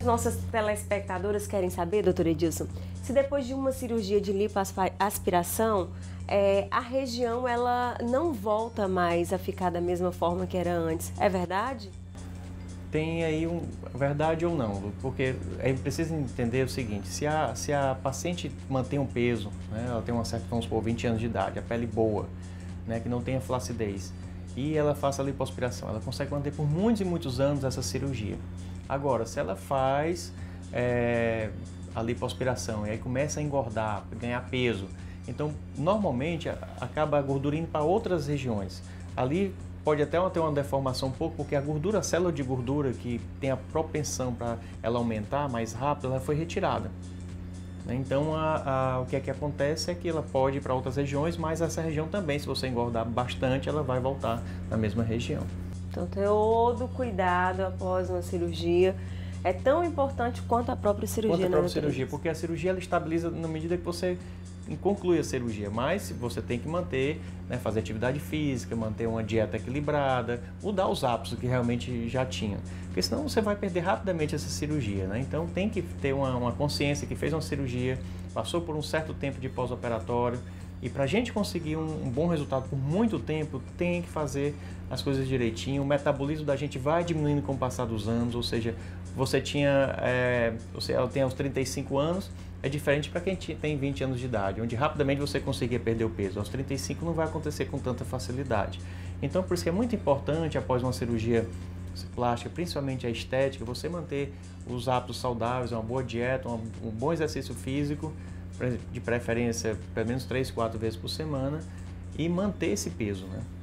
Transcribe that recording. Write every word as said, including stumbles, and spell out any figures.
Nossas telespectadoras querem saber, doutor Edilson, se depois de uma cirurgia de lipoaspiração, é, a região ela não volta mais a ficar da mesma forma que era antes. É verdade? Tem aí um verdade ou não, porque é preciso entender o seguinte: se a, se a paciente mantém um peso, né, ela tem uma certa, vamos supor, vinte anos de idade, a pele boa, né, que não tenha flacidez, e ela faça a lipoaspiração, ela consegue manter por muitos e muitos anos essa cirurgia. Agora, se ela faz é, a lipoaspiração e aí começa a engordar, ganhar peso, então normalmente acaba a gordura indo para outras regiões. Ali pode até ter uma deformação um pouco, porque a gordura, a célula de gordura que tem a propensão para ela aumentar mais rápido, ela foi retirada. Então a, a, o que é que acontece é que ela pode ir para outras regiões, mas essa região também, se você engordar bastante, ela vai voltar na mesma região. Então, todo cuidado após uma cirurgia é tão importante quanto a própria cirurgia. Quanto a própria né, cirurgia, porque a cirurgia ela estabiliza na medida que você conclui a cirurgia, mas você tem que manter, né, fazer atividade física, manter uma dieta equilibrada, mudar os hábitos que realmente já tinha, porque senão você vai perder rapidamente essa cirurgia, né? Então tem que ter uma, uma consciência que fez uma cirurgia, passou por um certo tempo de pós-operatório, e para a gente conseguir um, um bom resultado por muito tempo, tem que fazer as coisas direitinho. O metabolismo da gente vai diminuindo com o passar dos anos, ou seja, você tinha, é, você tem aos trinta e cinco anos, é diferente para quem tem vinte anos de idade, onde rapidamente você conseguia perder o peso. Aos trinta e cinco não vai acontecer com tanta facilidade. Então, por isso que é muito importante, após uma cirurgia plástica, principalmente a estética, você manter os hábitos saudáveis, uma boa dieta, um, um bom exercício físico, de preferência pelo menos três, quatro vezes por semana, e manter esse peso, né?